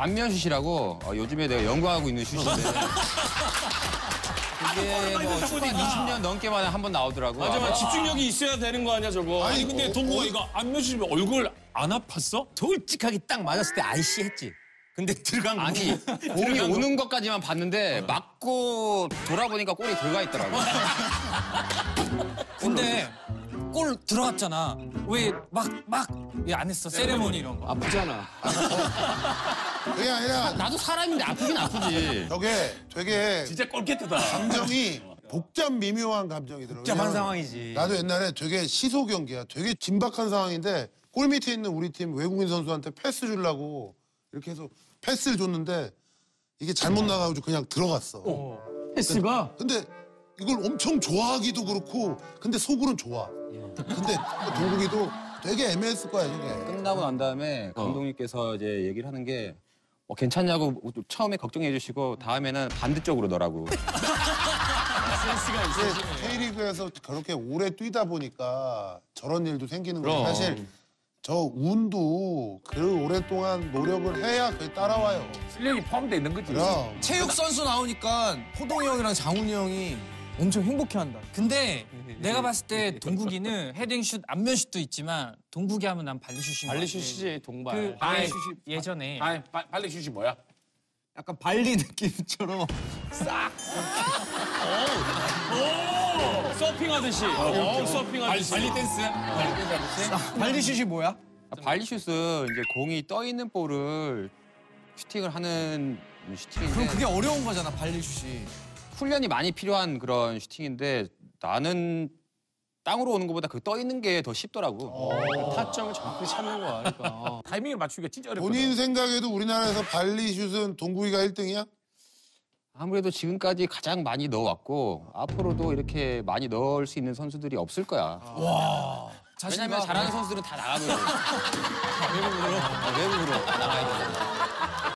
안면슛이라고 요즘에 내가 연구하고 있는 슛인데 그게 뭐 축구 한 20년 넘게 만에 한 번 나오더라고. 맞아. 집중력이 있어야 되는 거 아니야, 저거. 아니 근데 동구가 이거 안면슛이면 얼굴 안 아팠어? 솔직하게 딱 맞았을 때 아이씨 했지. 근데 들어간 거 아니 공이 오는 것까지만 봤는데 맞고 돌아보니까 골이 들어가 있더라고. 근데 골 들어갔잖아. 왜 막 왜 안 했어? 세레모니 이런 거. 아프잖아. 그게 아니라 나도 사람인데 아프긴 아프지. 저게 되게 진짜 꼴깨트다. 감정이 복잡 미묘한 감정이더라고요. 복잡한 상황이지. 나도 옛날에 되게 시소 경기야. 되게 긴박한 상황인데 골 밑에 있는 우리 팀 외국인 선수한테 패스 주려고 이렇게 해서 패스를 줬는데 이게 잘못 나가가지고 그냥 들어갔어. 패스가? 근데 이걸 엄청 좋아하기도 그렇고 근데 속으로는 좋아. 근데 동국이도 되게 애매했을 거야 이게. 끝나고 난 다음에 감독님께서 이제 얘기를 하는 게 괜찮냐고 처음에 걱정해 주시고 다음에는 반대쪽으로 넣으라고. 센스가 있어. K리그에서 그렇게 오래 뛰다 보니까 저런 일도 생기는 거예요. 사실 저 운도 그 오랫동안 노력을 해야 그게 따라와요. 실력이 포함되어 있는 거지. 그럼 체육 선수 나오니까 호동이 형이랑 장훈이 형이 엄청 행복해한다. 근데 내가 봤을 때 동국이는 헤딩슛, 안면슛도 있지만 동국이 하면 난 발리슛인 거 같아. 발리슛이지, 동발. 그 발리슛이 예전에 발리슛이 뭐야? 약간 발리 느낌처럼. 서핑하듯이. 서핑하듯이. 발리 댄스 하듯이. 발리슛이 뭐야? 발리슛은 이제 공이 떠 있는 볼을 슈팅을 하는 슈팅인데 그럼 그게 어려운 거잖아, 발리슛이. 훈련이 많이 필요한 그런 슈팅인데 나는 땅으로 오는 것보다 그 떠 있는 게 더 쉽더라고. 타점을 정확히 찾는 거야. 그러니까. 타이밍을 맞추기가 진짜 어렵거든. 본인 생각에도 우리나라에서 발리슛은 동국이가 1등이야? 아무래도 지금까지 가장 많이 넣어왔고 앞으로도 이렇게 많이 넣을 수 있는 선수들이 없을 거야. 왜냐면 잘하는 선수들은 다 나가거든. 외국으로 다 나가야 되잖아.